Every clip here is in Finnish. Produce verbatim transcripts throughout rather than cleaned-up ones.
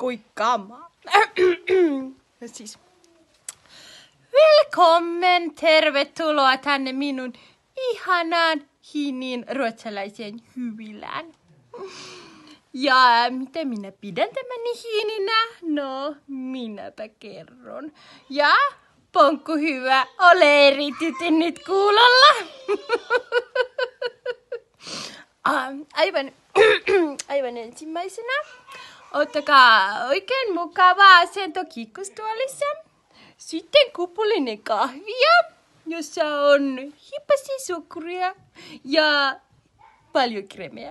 Oi kama. Siis. Välkommen, tervetuloa tänne minun ihanaan hiinin ruotsalaiseen hyvilään. Ja miten minä pidän tämän hiininä? No, minäpä kerron. Ja Ponkku hyvä, ole erityisen nyt kuulolla. aivan, aivan ensimmäisenä. Ottakaa oikein mukavaa asento kiikkustuolissa. Sitten kupullinen kahvia, jossa on hippasi sokeria ja paljon kremeä.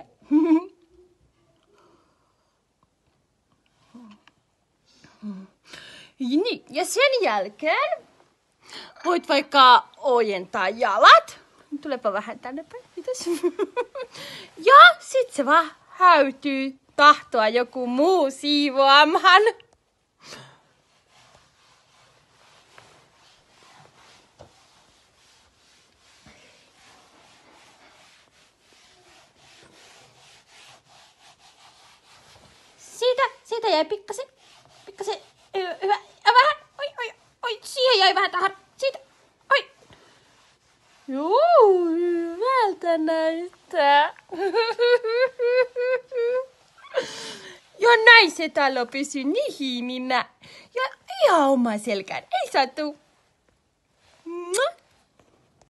Niin, ja sen jälkeen voit vaikka ojentaa jalat. Tulepa vähän tänne päin, mitäs? Ja sit se vaan häytyy tahtoa joku muu siivoamhan. Siitä, siitä jäi pikkasen, pikkasen, hyvä, ja vähän, oi, oi, oi, siihen jäi vähän tähän, siitä, oi. Joo, hyvältä näyttää. Ja näin se talo pysyy niin hiininä. Ja ihan oma selkään, ei satu.